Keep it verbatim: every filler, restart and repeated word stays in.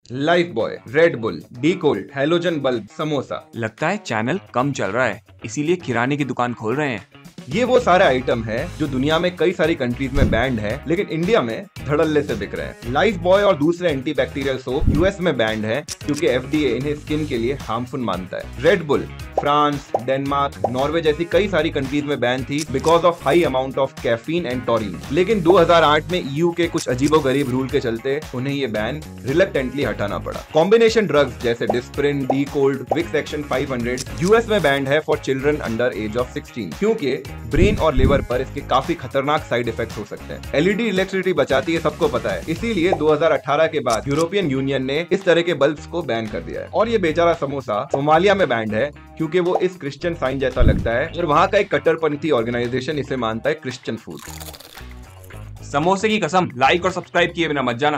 Life boy, Red Bull, D Cold, halogen bulb, samosa. लगता है channel कम चल रहा है, इसीलिए किराने की दुकान खोल रहे हैं। ये वो सारे आइटम है जो दुनिया में कई सारी कंट्रीज में बैंड है, लेकिन इंडिया में धड़ल्ले से बिक रहे हैं। लाइफ बॉय और दूसरे एंटी बैक्टीरियल सोप यूएस में बैंड है क्योंकि एफडीए इन्हें स्किन के लिए हार्मफुल मानता है। Red Bull France, Denmark, Norway जैसी कई सारी कंट्रीज में बैन थी because of high amount of caffeine and taurine, लेकिन दो हज़ार आठ में ईयू के कुछ अजीबोगरीब रूल के चलते उन्हें ये बैन रिलक्टेंटली हटाना पड़ा। कॉम्बिनेशन ड्रग्स जैसे Disprin, D Cold, Vicks Action five hundred US में बैंड है for children under age of sixteen क्योंकि ब्रेन और लिवर पर इसके काफी खतरनाक साइड इफेक्ट हो सकते हैं। एलईडी इलेक्ट्रिसिटी बचाती है, सबको पता है, इसीलिए दो हज़ार अठारह के बाद यूरोपियन यूनियन ने इस तरह के बल्ब्स को बैन कर दिया है। और ये बेचारा समोसा सोमालिया में बैंड है क्योंकि वो इस क्रिश्चियन साइन जैसा लगता है और वहां का एक कट्टरपंथी ऑर्गेनाइजेशन इसे मानता है क्रिश्चियन फूड। समोसे की कसम, लाइक और सब्सक्राइब किए बिना मत जाना।